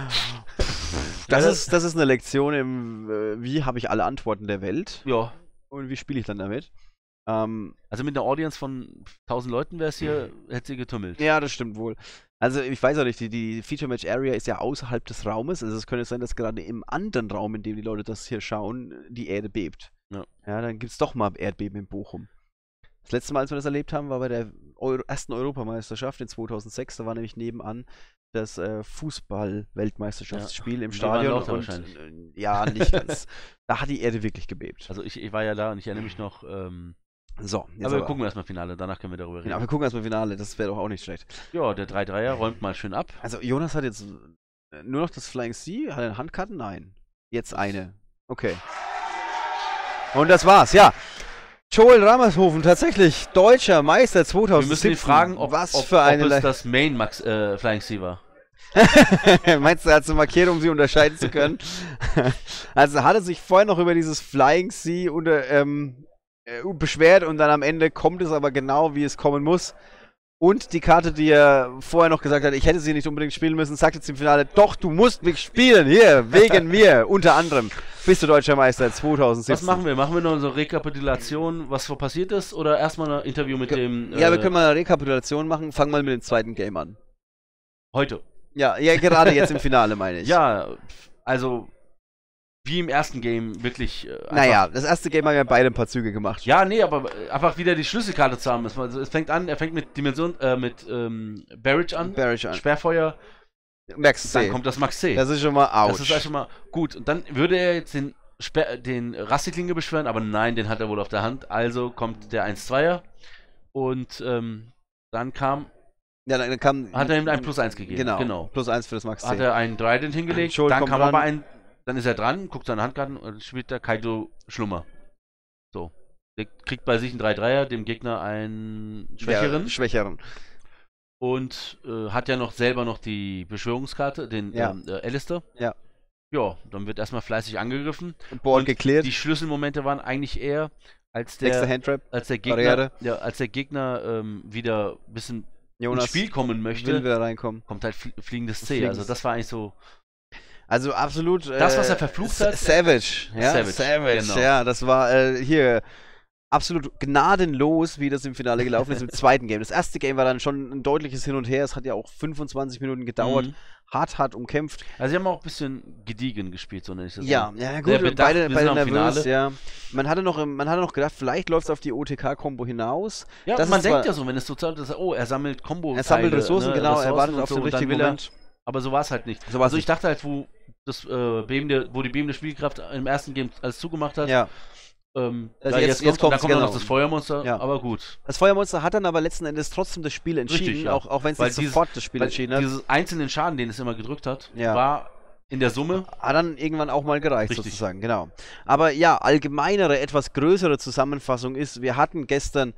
Das ist, das ist eine Lektion im, äh, wie habe ich alle Antworten der Welt? Ja. Und wie spiele ich dann damit? Ähm, also mit einer Audience von tausend Leuten wäre es hier, hätte sie getümmelt. Ja, das stimmt wohl. Also ich weiß auch nicht, die, die Feature-Match-Area ist ja außerhalb des Raumes. Also es könnte sein, dass gerade im anderen Raum, in dem die Leute das hier schauen, die Erde bebt. Ja, ja dann gibt es doch mal Erdbeben in Bochum. Das letzte Mal, als wir das erlebt haben, war bei der Euro ersten Europameisterschaft in zweitausendsechs. Da war nämlich nebenan das äh, Fußball-Weltmeisterschaftsspiel ja. im Stadion. Und, äh, ja, nicht ganz. Da hat die Erde wirklich gebebt. Also ich, ich war ja da und ich erinnere mich noch... Ähm So, jetzt aber wir gucken erstmal Finale, danach können wir darüber reden. Ja, wir gucken erstmal Finale, das wäre doch auch nicht schlecht. Ja, der drei Dreier räumt mal schön ab. Also Jonas hat jetzt nur noch das Flying Sea, hat er eine Handkarte? Nein. Jetzt eine. Okay. Und das war's, ja. Joel Rammershofen, tatsächlich deutscher Meister zweitausendsiebzehn. Wir müssen ihn fragen, ob, was ob, für eine ob es das Main Max äh, Flying Sea war. Meinst du, er hat so markiert, um sie unterscheiden zu können? Also hat er sich vorher noch über dieses Flying Sea unter, ähm, beschwert und dann am Ende kommt es aber genau, wie es kommen muss. Und die Karte, die er vorher noch gesagt hat, ich hätte sie nicht unbedingt spielen müssen, sagt jetzt im Finale, doch, du musst mich spielen, hier, wegen mir, unter anderem. Bist du Deutscher Meister zweitausendsiebzehn. Was machen wir? Machen wir noch so eine Rekapitulation, was so passiert ist? Oder erstmal ein Interview mit dem... Ja, äh, wir können mal eine Rekapitulation machen. Fang mal mit dem zweiten Game an. Heute? Ja, ja, gerade jetzt im Finale, meine ich. Ja, also... Wie im ersten Game, wirklich. Äh, naja, das erste Game haben wir beide ein paar Züge gemacht. Ja, nee, aber einfach wieder die Schlüsselkarte zu haben. Es fängt an, er fängt mit Dimension, äh, mit ähm, Barrage an. Barrage an. Sperrfeuer. Max C. Dann kommt das Max C. Das ist schon mal ouch. Das ist also schon mal gut. Und dann würde er jetzt den, Sper den Rassiklinge beschwören, aber nein, den hat er wohl auf der Hand. Also kommt der eins Zweier. Und ähm, dann kam. Ja, dann kam. Hat er ihm ein Plus eins gegeben. Genau. genau. Plus eins für das Max C. Hat er einen Trident hingelegt. Joel Dann kommt kam dran. aber ein. Dann ist er dran, guckt seine Handkarten und spielt der Kaido Schlummer. So. Der kriegt bei sich einen drei Dreier, dem Gegner einen Schwächeren. Ja, Schwächeren. Und äh, hat ja noch selber noch die Beschwörungskarte, den ja. ähm, äh, Alistair. Ja. ja, dann wird erstmal fleißig angegriffen. Board geklärt. Die Schlüsselmomente waren eigentlich eher, als der, Handtrap, als der Gegner, ja, als der Gegner ähm, wieder ein bisschen Jonas ins Spiel kommen möchte, will wieder reinkommen. Kommt halt fl fliegendes C. Also das war eigentlich so. Also absolut. Das, was er verflucht hat. Savage. Ja, Savage. Savage. Genau. Ja, das war äh, hier absolut gnadenlos, wie das im Finale gelaufen ist im zweiten Game. Das erste Game war dann schon ein deutliches Hin und Her. Es hat ja auch fünfundzwanzig Minuten gedauert. Mhm. Hart, hart umkämpft. Also sie haben auch ein bisschen gediegen gespielt, so nenne ich das. Ja, so. ja gut, bedacht, beide, beide nervös, ja. Man hatte noch, man hatte noch gedacht, vielleicht läuft es auf die O T K-Kombo hinaus. Ja, das man denkt ja so, wenn es so zahlt, dass er, oh, er sammelt Kombo. Er sammelt Ressourcen, ne, genau, Ressourcen er wartet auf so, den richtigen Moment. Aber so war es halt nicht. So also ich dachte halt, wo das äh, bebende, wo die bebende Spielkraft im ersten Game alles zugemacht hat. Ja. Ähm, also ja, jetzt, jetzt kommt, da kommt genau. noch das Feuermonster, ja. aber gut. Das Feuermonster hat dann aber letzten Endes trotzdem das Spiel entschieden, Richtig, ja. auch, auch wenn es nicht sofort das Spiel entschieden hat. Dieses einzelnen Schaden, den es immer gedrückt hat, ja. war in der Summe. Hat dann irgendwann auch mal gereicht, Richtig. sozusagen, genau. Aber ja, allgemeinere, etwas größere Zusammenfassung ist, wir hatten gestern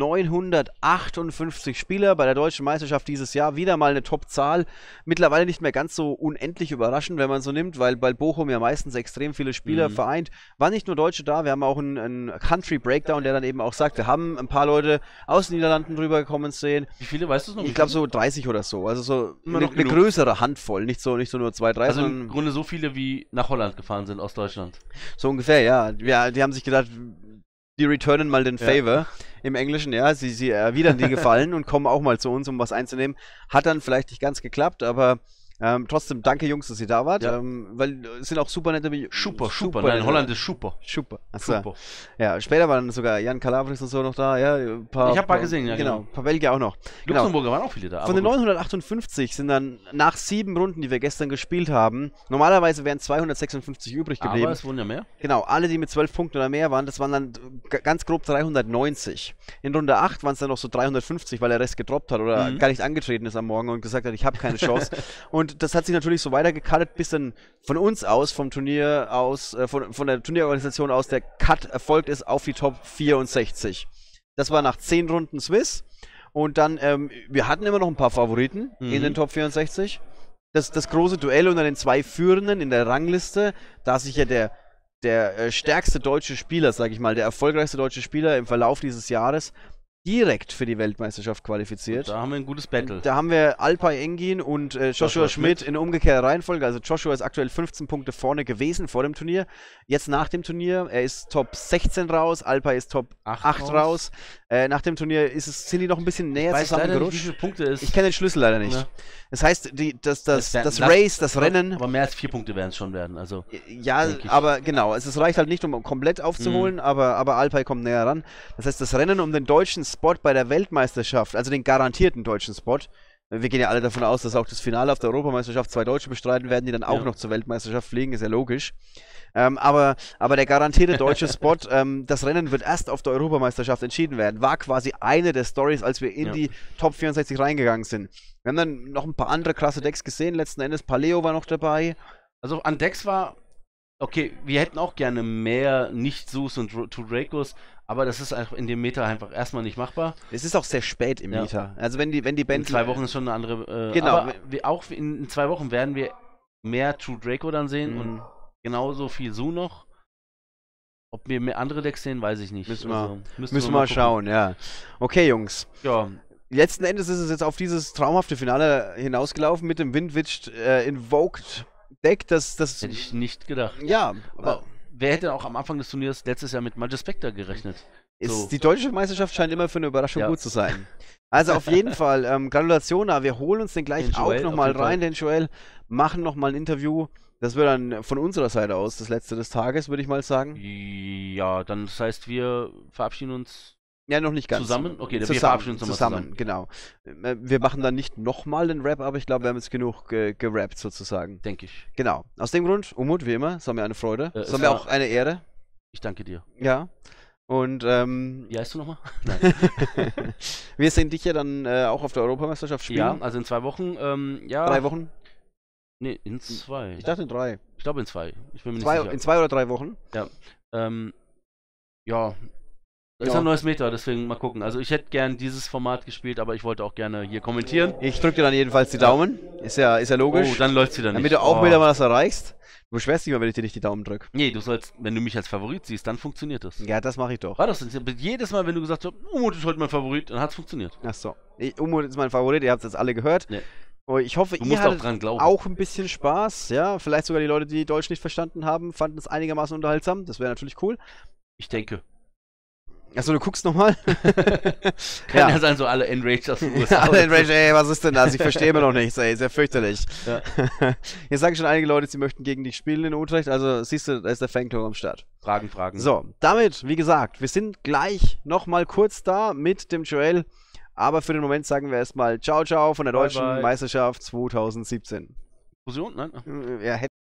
neunhundertachtundfünfzig Spieler bei der Deutschen Meisterschaft dieses Jahr, wieder mal eine Top-Zahl. Mittlerweile nicht mehr ganz so unendlich überraschend, wenn man so nimmt, weil bei Bochum ja meistens extrem viele Spieler mhm. vereint. Waren nicht nur Deutsche da, wir haben auch einen, einen Country-Breakdown, der dann eben auch sagt, wir haben ein paar Leute aus den Niederlanden rübergekommen sehen. Wie viele, weißt du es noch? Ich glaube so dreißig oder so, also so eine, eine größere Handvoll, nicht so, nicht so nur zwei, drei. Also im Grunde so viele, wie nach Holland gefahren sind aus Deutschland. So ungefähr, ja. ja die haben sich gedacht, die returnen mal den Favor ja. im Englischen, ja, sie, sie erwidern die Gefallen und kommen auch mal zu uns, um was einzunehmen. Hat dann vielleicht nicht ganz geklappt, aber ähm, trotzdem danke Jungs, dass ihr da wart, ja. ähm, weil es sind auch super nette... Super, super, nein, in Holland ist super. Super, Achso. Ja, später waren sogar Jan Calabris und so noch da, ja. Ein paar, ich hab mal gesehen, ja. Genau, ein paar Belgier auch noch. Luxemburger genau. waren auch viele da. Von den neunhundertachtundfünfzig sind dann nach sieben Runden, die wir gestern gespielt haben, normalerweise wären zweihundertsechsundfünfzig übrig geblieben. Aber es wurden ja mehr. Genau, alle, die mit zwölf Punkten oder mehr waren, das waren dann ganz grob dreihundertneunzig. In Runde acht waren es dann noch so dreihundertfünfzig, weil der Rest gedroppt hat oder mhm. gar nicht angetreten ist am Morgen und gesagt hat, ich habe keine Chance. Und das hat sich natürlich so weitergecuttet, bis dann von uns aus, vom Turnier aus, äh, von, von der Turnierorganisation aus, der Cut erfolgt ist auf die Top vierundsechzig. Das war nach zehn Runden Swiss. Und dann, ähm, wir hatten immer noch ein paar Favoriten mhm. in den Top vierundsechzig. Das, das große Duell unter den zwei Führenden in der Rangliste, da sich ja der, der äh, stärkste deutsche Spieler, sage ich mal, der erfolgreichste deutsche Spieler im Verlauf dieses Jahres direkt für die Weltmeisterschaft qualifiziert. Und da haben wir ein gutes Battle. Da haben wir Alpay Engin und äh, Joshua, Joshua Schmidt in umgekehrter Reihenfolge. Also Joshua ist aktuell fünfzehn Punkte vorne gewesen vor dem Turnier. Jetzt nach dem Turnier, er ist Top sechzehn raus, Alpay ist Top acht raus. raus. Äh, nach dem Turnier ist es, sind die noch ein bisschen näher ich weiß zusammengerutscht. Nicht, wie viele Punkte ist. Ich kenne den Schlüssel leider nicht. Ja. Das heißt, die, das, das, das, das, das Race, das Rennen... Aber mehr als vier Punkte werden es schon werden. Also, ja, aber genau. Es, es reicht halt nicht, um komplett aufzuholen, mhm. aber, aber Alpay kommt näher ran. Das heißt, das Rennen um den deutschen Spot bei der Weltmeisterschaft, also den garantierten deutschen Spot, wir gehen ja alle davon aus, dass auch das Finale auf der Europameisterschaft zwei Deutsche bestreiten werden, die dann auch ja. noch zur Weltmeisterschaft fliegen, ist ja logisch. Ähm, aber, aber der garantierte deutsche Spot, ähm, das Rennen wird erst auf der Europameisterschaft entschieden werden, war quasi eine der Stories, als wir in ja. die Top vierundsechzig reingegangen sind. Wir haben dann noch ein paar andere krasse Decks gesehen, letzten Endes Paleo war noch dabei. Also an Decks war, okay, wir hätten auch gerne mehr Nicht-Sus und Two Dracos, aber das ist einfach in dem Meta einfach erstmal nicht machbar. Es ist auch sehr spät im ja. Meta. Also wenn die, wenn die Band... In zwei Wochen ist schon eine andere... Äh, genau. Aber wir, auch in, in zwei Wochen werden wir mehr True Draco dann sehen mhm. und genauso viel Su noch. Ob wir mehr andere Decks sehen, weiß ich nicht. Müssen wir, also, müssen müssen wir mal, mal schauen, ja. Okay, Jungs. Ja. Letzten Endes ist es jetzt auf dieses traumhafte Finale hinausgelaufen mit dem Windwitched äh, Invoked Deck, das, das... Hätte ich nicht gedacht. Ja, aber... Wer hätte auch am Anfang des Turniers letztes Jahr mit Magic Spectre gerechnet? Ist, so. Die deutsche Meisterschaft scheint immer für eine Überraschung ja. gut zu sein. Also auf jeden Fall, ähm, Gratulation, wir holen uns den gleich den auch nochmal rein, den Joel, machen nochmal ein Interview. Das wird dann von unserer Seite aus das letzte des Tages, würde ich mal sagen. Ja, dann das heißt, wir verabschieden uns... Ja, noch nicht ganz. Zusammen? Okay, dann zusammen, wir verabschieden uns zusammen, zusammen, genau. Wir machen dann nicht nochmal den Rap, aber ich glaube, wir haben jetzt genug ge gerappt sozusagen. Denke ich. Genau. Aus dem Grund, Umut, wie immer, es war mir eine Freude. Äh, es war mir auch eine Ehre. Ich danke dir. Ja. Und, ähm... Wie heißt du nochmal? Nein. Wir sehen dich ja dann äh, auch auf der Europameisterschaft spielen. Ja, also in zwei Wochen, ähm, ja... Drei Wochen? Nee, in zwei. Ich dachte in drei. Ich glaube in zwei. Ich bin mir zwei nicht sicher. In zwei oder drei Wochen? Ja. Ähm, ja... Das ist ja ein neues Meta, deswegen mal gucken. Also ich hätte gern dieses Format gespielt, aber ich wollte auch gerne hier kommentieren. Ich drücke dir dann jedenfalls die Daumen. Ist ja, ist ja logisch. Oh, dann läuft's wieder nicht. Damit du auch oh. wieder mal was erreichst. Du beschwerst dich mal, wenn ich dir nicht die Daumen drücke. Nee, du sollst, wenn du mich als Favorit siehst, dann funktioniert das. Ja, das mache ich doch. War das denn? Jedes Mal, wenn du gesagt hast, Umut ist heute mein Favorit, dann hat's funktioniert. Ach so. Umut ist mein Favorit, ihr habt es jetzt alle gehört. Nee. Ich hoffe, du ihr musst hattet auch, dran glauben. auch ein bisschen Spaß. Ja, vielleicht sogar die Leute, die Deutsch nicht verstanden haben, fanden es einigermaßen unterhaltsam. Das wäre natürlich cool. Ich denke. Achso, du guckst nochmal? Kann ja. ja sein, so alle Enraged aus den U S A. Alle Enraged, ey, was ist denn das? Ich verstehe mir noch nichts, ey, sehr fürchterlich. Ja. Jetzt sagen schon einige Leute, sie möchten gegen dich spielen in Utrecht, also siehst du, da ist der Fangtor am Start. Fragen, Fragen. So, damit, wie gesagt, wir sind gleich nochmal kurz da mit dem Joel, aber für den Moment sagen wir erstmal Ciao, ciao von der bye, Deutschen bye. Meisterschaft zwanzig siebzehn. Fusion, nein? Ja,